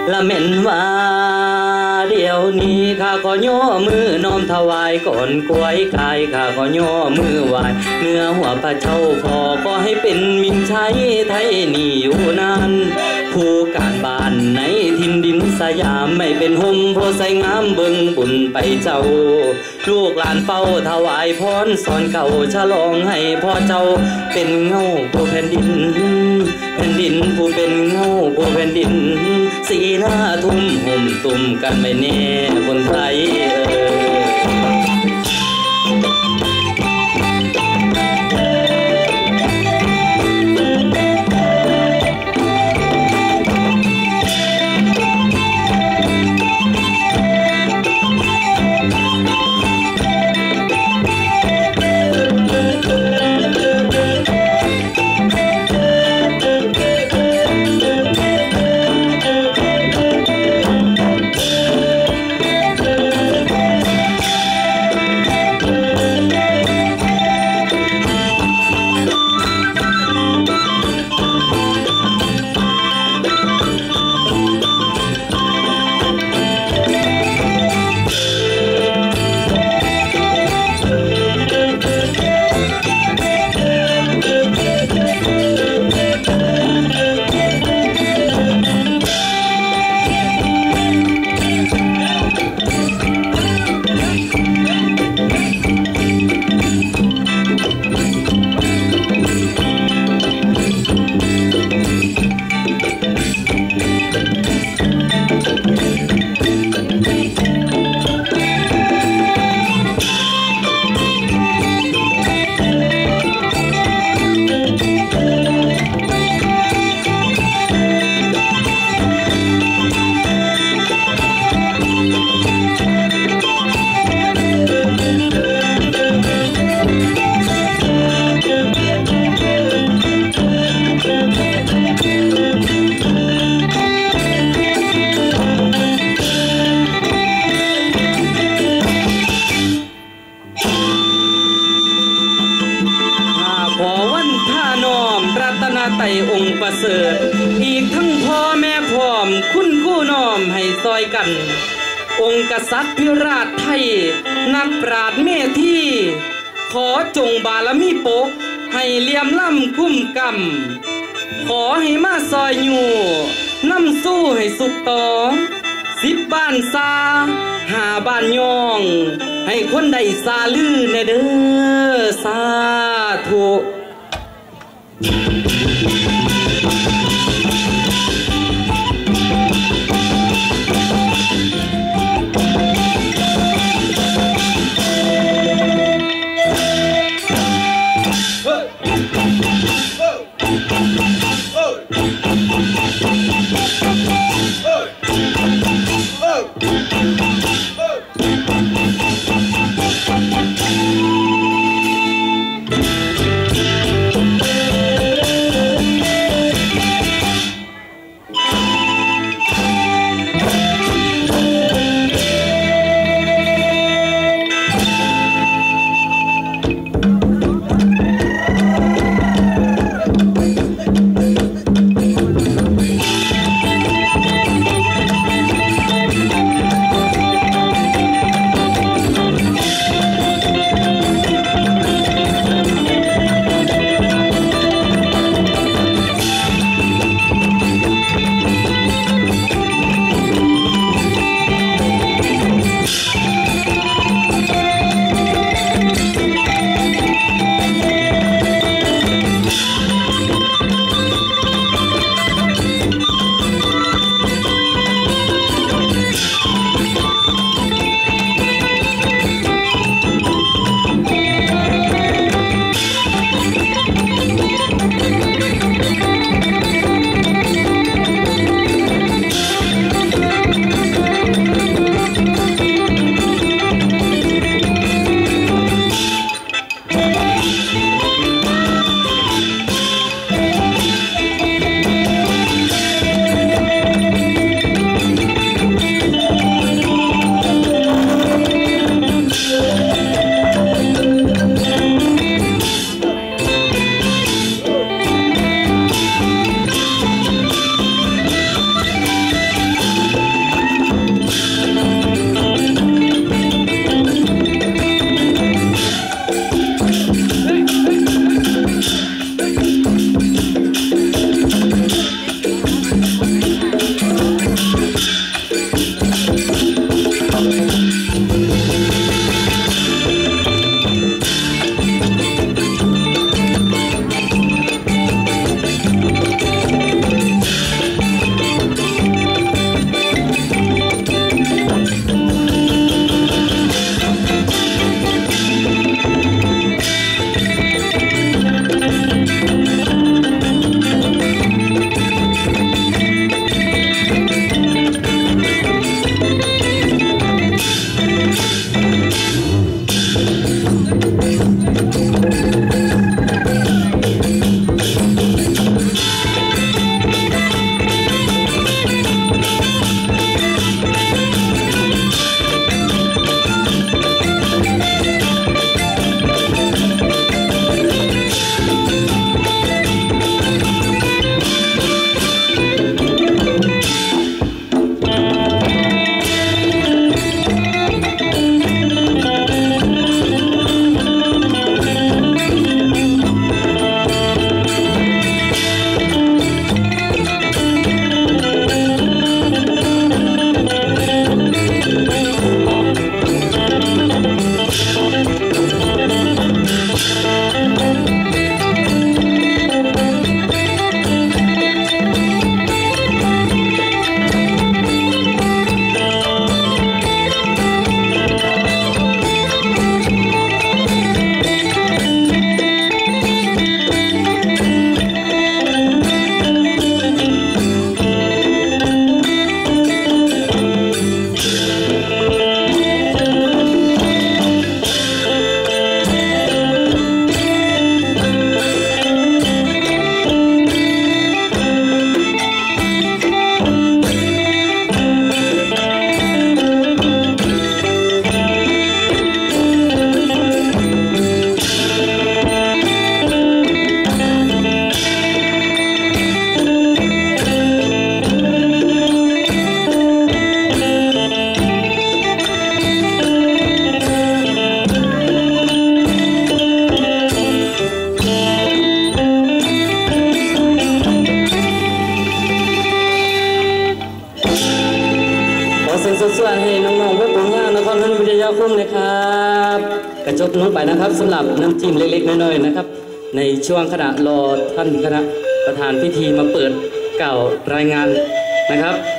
ละเม่นว่าเดี๋ยวนี้ข้าก็ย่อมือน้อมถวายก่อนกล้วยกายข้าก็ย่อมือไหวเนื้อหัวพระเจ้าพอก็ให้เป็นมินชัยไทยนี่อยู่นานผู้การบ้านในทินดินสยามไม่เป็นห่มโพใส่งามเบิ่งบุญไปเจ้าลูกหลานเฝ้าถวายพรสอนเก่าฉลองให้พ่อเจ้าเป็นเงาผู้แผ่นดินแผ่นดินผู้เป็นเงาผู้แผ่นดินสีหน้าทุ่มห่มตุ่มกันไม่แน่คนไทยองค์ประเสริฐอีกทั้งพ่อแม่พร้อมคุณกู้น้อมให้ซอยกันองค์กษัตริย์พิราชไทยนักปราชญ์เมธีขอจงบารมีปกให้เลี่ยมล่ำคุ้มกำขอให้มาซอยอยู่น้ำสู้ให้สุขต่อ10 บ้านซา5 บ้านยองให้คนใดซาลือในเด้อสาธุเสียงสดๆให้น้องๆพวกผมงานนครพนมวิทยาคมเลยครับกระจบลงไปนะครับสำหรับน้ำจิ้มเล็กๆน้อยๆนะครับในช่วงขณะรอท่านคณะประธานพิธีมาเปิดกล่าวรายงานนะครับ